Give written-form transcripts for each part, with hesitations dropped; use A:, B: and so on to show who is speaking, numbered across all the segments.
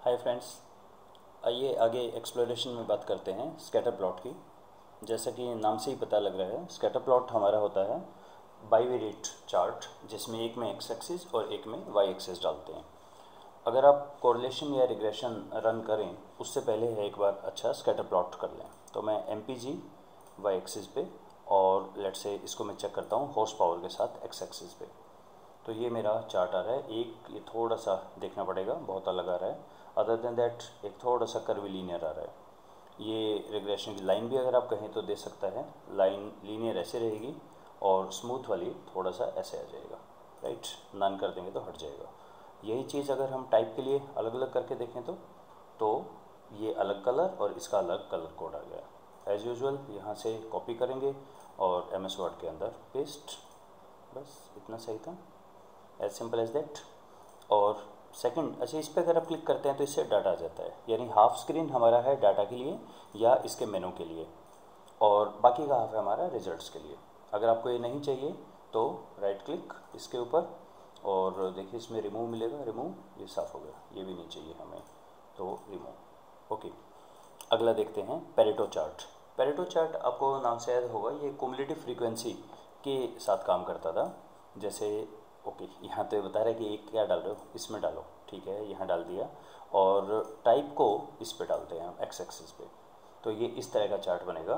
A: Hi friends, आइए आगे exploration में बात करते हैं स्कैटर प्लॉट की। जैसा कि नाम से ही पता लग रहा है, स्कैटर प्लॉट हमारा होता है बाइवेरिएट चार्ट, जिसमें एक में एक्स एक्सिस और एक में वाई एक्सिस डालते हैं। अगर आप कोरिलेशन या रिग्रेशन रन करें उससे पहले है एक बार अच्छा स्कैटर प्लॉट कर लें। तो मैं MPG वाई एक्सिस पे और लेट से इसको मैं चेक करता हूँ हॉर्स पावर के साथ एक्स एक्सिस पे। तो ये मेरा चार्ट आ रहा है। ये थोड़ा सा देखना पड़ेगा, बहुत अलग आ रहा है। अदर देन दैट एक थोड़ा सा कर्वीलीनियर आ रहा है। ये रिग्रेशन की लाइन भी अगर आप कहें तो दे सकता है। लाइन लीनियर ऐसे रहेगी और स्मूथ वाली थोड़ा सा ऐसे आ जाएगा, राइट। नन कर देंगे तो हट जाएगा। यही चीज़ अगर हम टाइप के लिए अलग अलग करके देखें तो ये अलग कलर और इसका अलग कलर कोड आ गया। एज़ यूजुअल यहाँ से कॉपी करेंगे और MS वर्ड के अंदर पेस्ट। बस इतना सही था, एज सिंपल एज दैट। और सेकंड, अच्छा इस पर अगर आप क्लिक करते हैं तो इससे डाटा आ जाता है, यानी हाफ स्क्रीन हमारा है डाटा के लिए या इसके मेनू के लिए, और बाकी का हाफ है हमारा रिजल्ट्स के लिए। अगर आपको ये नहीं चाहिए तो राइट क्लिक इसके ऊपर और देखिए इसमें रिमूव मिलेगा। रिमूव, ये साफ़ हो गया, ये भी नहीं चाहिए हमें तो रिमूव। ओके, अगला देखते हैं पेरेटो चार्ट। पेरेटो चार्ट आपको नाम से याद होगा, ये क्युमुलेटिव फ्रीक्वेंसी के साथ काम करता था। जैसे ओके, यहाँ तो बता रहा है कि एक क्या डाल रहे हो, इसमें डालो, ठीक है, यहाँ डाल दिया। और टाइप को इस पे डालते हैं हम एक्स एक्सिस पे, तो ये इस तरह का चार्ट बनेगा।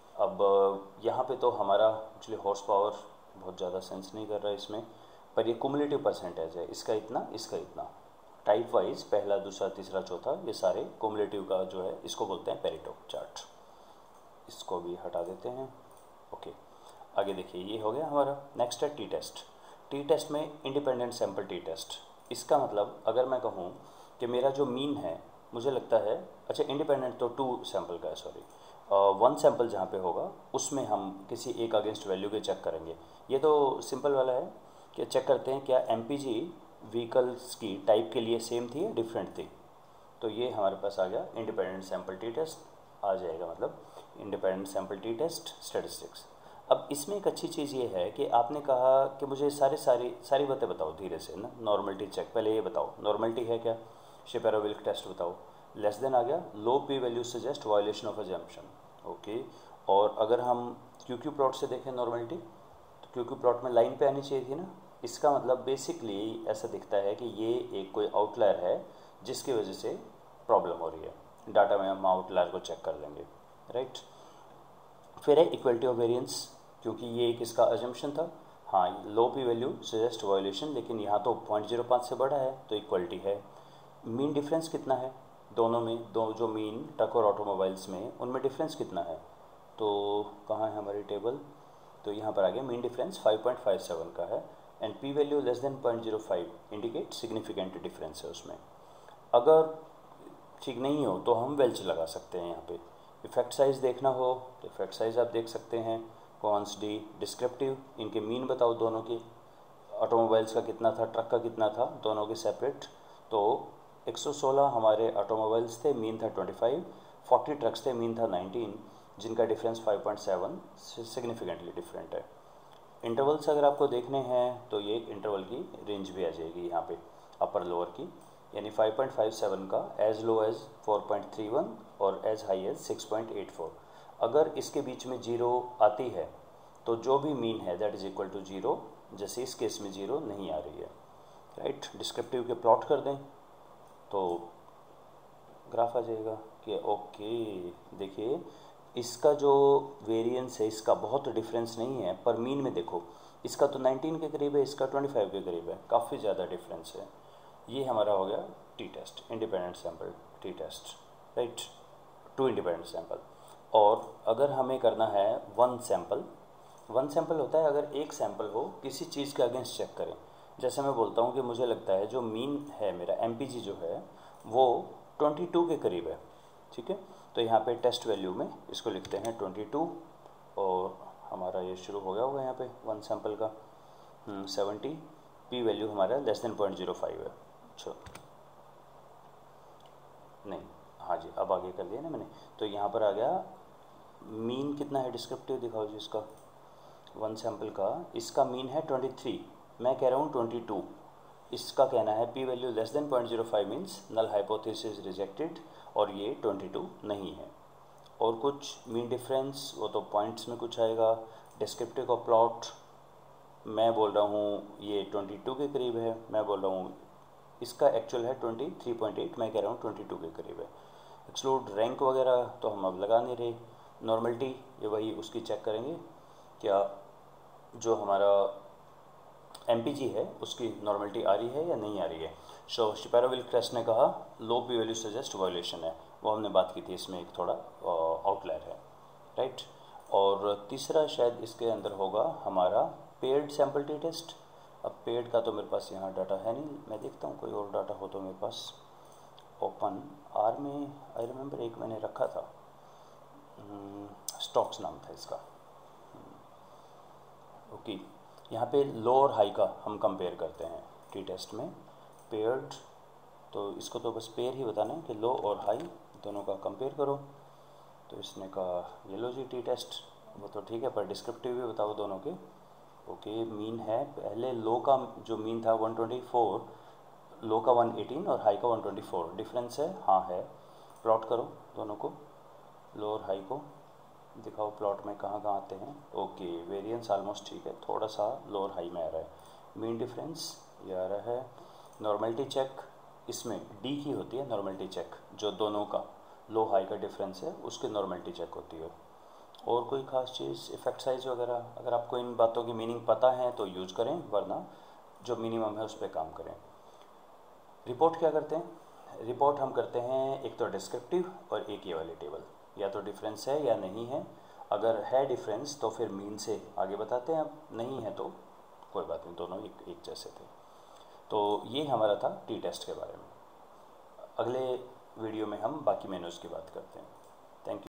A: अब यहाँ पे तो हमारा एक्चुअली हॉर्स पावर बहुत ज़्यादा सेंस नहीं कर रहा है इसमें, पर ये कुमुलेटिव परसेंटेज है, इसका इतना इसका इतना। टाइप वाइज पहला दूसरा तीसरा चौथा ये सारे कुमुलेटिव का जो है इसको बोलते हैं पेरेटो चार्ट। इसको भी हटा देते हैं। ओके, आगे देखिए ये हो गया हमारा। नेक्स्ट है टी टेस्ट। टी टेस्ट में इंडिपेंडेंट सैंपल टी टेस्ट। इसका मतलब अगर मैं कहूँ कि मेरा जो मीन है, मुझे लगता है, अच्छा इंडिपेंडेंट तो 2 सैंपल का है, सॉरी 1 सैंपल जहाँ पे होगा उसमें हम किसी एक अगेंस्ट वैल्यू के चेक करेंगे। ये तो सिंपल वाला है कि चेक करते हैं क्या MPG व्हीकल्स की टाइप के लिए सेम थी या डिफरेंट थी। तो ये हमारे पास आ गया इंडिपेंडेंट सैंपल टी टेस्ट आ जाएगा, मतलब independent sample T test statistics. अब इसमें एक अच्छी चीज़ ये है कि आपने कहा कि मुझे सारी बातें बताओ धीरे से ना। नॉर्मलिटी चेक पहले ये बताओ, नॉर्मलिटी है क्या, शेपेरो-विल्क टेस्ट बताओ। लेस देन आ गया, low P value suggest violation of assumption. Okay, और अगर हम QQ प्लॉट से देखें नॉर्मलिटी, तो QQ प्लॉट में लाइन पे आनी चाहिए थी ना। इसका मतलब बेसिकली ऐसा दिखता है कि ये एक कोई आउटलायर है जिसकी वजह से प्रॉब्लम हो रही है। डाटा में हम आउटलायर को चेक कर लेंगे, राइट। फिर है इक्वलिटी ऑफ वेरिएंस, क्योंकि ये एक इसका अजम्पशन था। हाँ, low P value suggest violation, लेकिन यहाँ तो 0.05 से बड़ा है तो इक्वलिटी है। मीन डिफरेंस कितना है दोनों में, दो जो मीन ट्रक और ऑटोमोबाइल्स में, उनमें डिफरेंस कितना है। तो कहाँ है हमारी टेबल, तो यहाँ पर आ गया मीन डिफरेंस 5.57 का है and P value less than 0.05 indicate significant difference है उसमें। अगर ठीक नहीं हो तो हम वेल्च लगा सकते हैं यहाँ पे। इफेक्ट साइज देखना हो तो इफेक्ट साइज आप देख सकते हैं, कॉन्स डी डिस्क्रिप्टिव, इनके मीन बताओ दोनों की, ऑटोमोबाइल्स का कितना था, ट्रक का कितना था, दोनों के सेपरेट। तो 116 हमारे ऑटोमोबाइल्स थे, मीन था 25, 40 ट्रक्स थे, मीन था 19, जिनका डिफरेंस 5.7 सिग्निफिकेंटली डिफरेंट है। इंटरवल्स अगर आपको देखने हैं तो ये इंटरवल की रेंज भी आ जाएगी यहाँ पे, अपर लोअर की, यानी 5.57 का एज लो एज 4.31 और एज हाई एज 6.84। अगर इसके बीच में जीरो आती है तो जो भी मीन है that is equal to zero, जैसे इस केस में जीरो नहीं आ रही है, राइट। डिस्क्रिप्टिव के प्लॉट कर दें तो ग्राफ आ जाएगा कि ओके देखिए इसका जो वेरिएंस है इसका बहुत डिफरेंस नहीं है, पर मीन में देखो इसका तो 19 के करीब है, इसका 25 के करीब है, काफ़ी ज़्यादा डिफरेंस है। ये हमारा हो गया T test, independent sample T test, right, 2 independent sample. और अगर हमें करना है 1 सैंपल, 1 सैंपल होता है अगर एक सैंपल हो किसी चीज़ के अगेंस्ट चेक करें। जैसे मैं बोलता हूँ कि मुझे लगता है जो मीन है मेरा MPG जो है वो 22 के करीब है, ठीक है। तो यहाँ पे टेस्ट वैल्यू में इसको लिखते हैं 22 और हमारा ये शुरू हो गया होगा यहाँ पे 1 सैंपल का 70, पी वैल्यू हमारा लेस देन 0.05 है। अच्छा नहीं, हाँ जी, अब आगे कर दिया ना मैंने। तो यहाँ पर आ गया मीन कितना है, डिस्क्रिप्टिव दिखाओ जी इसका 1 सैंपल का, इसका मीन है 23, मैं कह रहा हूँ 22, इसका कहना है P value less than 0.05 means null hypothesis rejected, और ये 22 नहीं है। और कुछ मीन डिफरेंस वो तो पॉइंट्स में कुछ आएगा। डिस्क्रिप्टिव ऑफ प्लॉट मैं बोल रहा हूँ ये 22 के करीब है, मैं बोल रहा हूँ इसका एक्चुअल है 23.8, मैं कह रहा हूँ 22 के करीब है। एक्सक्लूड रैंक वगैरह तो हम अब लगा नहीं रहे। नॉर्मलिटी ये वही उसकी चेक करेंगे क्या जो हमारा MPG है उसकी नॉर्मलिटी आ रही है या नहीं आ रही है। सो शिपैरोविल क्रेस्ट ने कहा low P value suggest violation है, वो हमने बात की थी, इसमें एक थोड़ा आउटलायर है, राइट। और तीसरा शायद इसके अंदर होगा हमारा पेड सैम्पल टी टेस्ट। अब पेड का तो मेरे पास यहाँ डाटा है नहीं, मैं देखता हूँ कोई और डाटा हो तो मेरे पास। ओपन आर में आई रिमेंबर एक मैंने रखा था, स्टॉक्स नाम था इसका। ओके, यहाँ पे लो और हाई का हम कंपेयर करते हैं टी टेस्ट में। पेयर्ड तो इसको तो बस पेयर ही बताना है कि लो और हाई दोनों का कंपेयर करो। तो इसने कहा ये लो जी टी टेस्ट, वो तो ठीक है पर डिस्क्रिप्टिव भी बताओ दोनों के। ओके, मीन है पहले लो का जो मीन था 124, लो का 118 और हाई का 124, डिफरेंस है, हाँ है। प्लॉट करो दोनों को, लो और हाई को दिखाओ प्लॉट में कहाँ कहाँ आते हैं। ओके, वेरिएंस ऑलमोस्ट ठीक है, थोड़ा सा लो और हाई में आ रहा है। मीन डिफरेंस ये आ रहा है। नॉर्मलिटी चेक इसमें डी की होती है, नॉर्मलिटी चेक जो दोनों का लो हाई का डिफरेंस है उसकी नॉर्मलिटी चेक होती है। और कोई ख़ास चीज़ इफेक्ट साइज वगैरह अगर आपको इन बातों की मीनिंग पता है तो यूज़ करें, वरना जो मिनिमम है उस पर काम करें। रिपोर्ट क्या करते हैं, रिपोर्ट हम करते हैं एक तो डिस्क्रिप्टिव और एक ये वाली टेबल, या तो डिफरेंस है या नहीं है। अगर है डिफरेंस तो फिर मीन से आगे बताते हैं, अब नहीं है तो कोई बात नहीं, दोनों एक जैसे थे। तो ये हमारा था टी टेस्ट के बारे में। अगले वीडियो में हम बाकी मेनूज़ की बात करते हैं। Thank you.